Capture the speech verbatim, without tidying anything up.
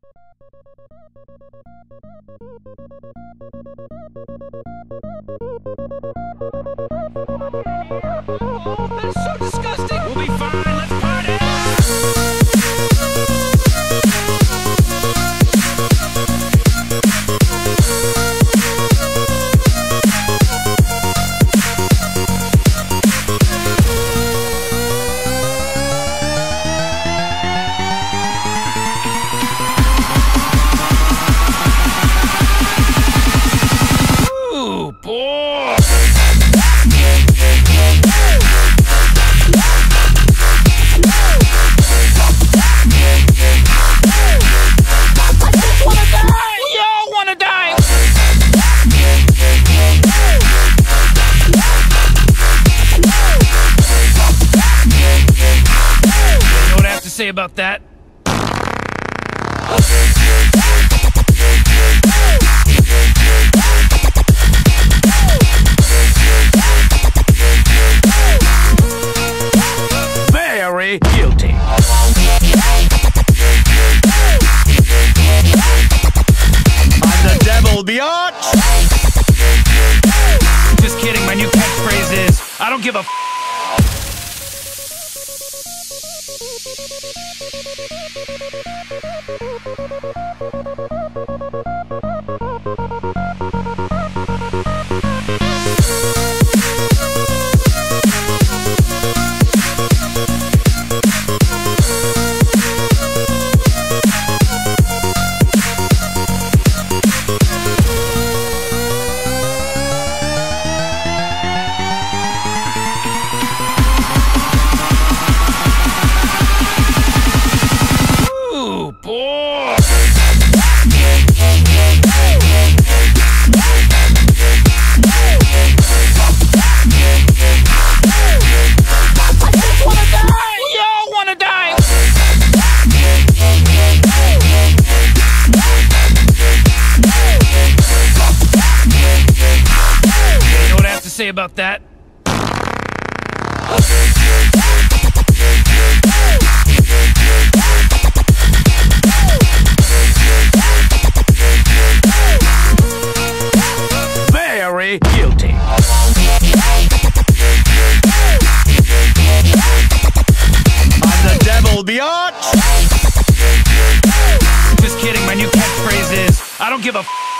That is so disgusting! We'll be fine, let's party! Ooh, boy! Say about that? Very guilty. I'm the devil, biatch. Just kidding, my new catchphrase is, I don't give a f. Boy! We all wanna die! You know what I have to say about that? Very guilty. I'm the devil, biatch. Just kidding, my new catchphrase is, I don't give a f.